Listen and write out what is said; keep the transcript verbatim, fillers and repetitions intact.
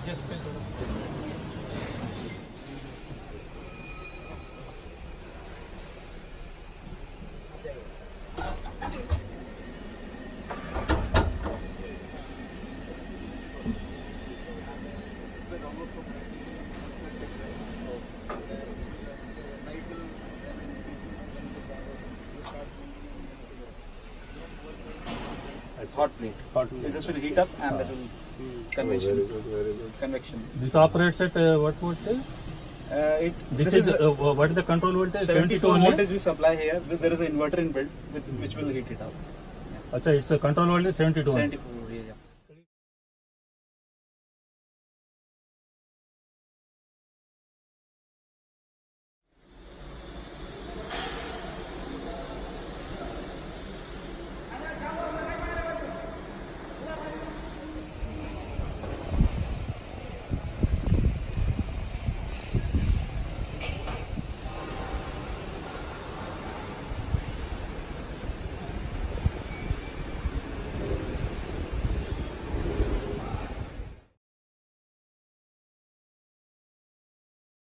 Hot plate. Hot plate. This will heat up and that will convection. Very good, very good. Convection. This operates at uh, what voltage? Uh, it, this, this is, is uh, what is the control voltage? seventy-four voltage we supply here. There is an inverter inbuilt which will heat it up. Yeah. Achha, it's a control voltage seventy-two. seventy-four.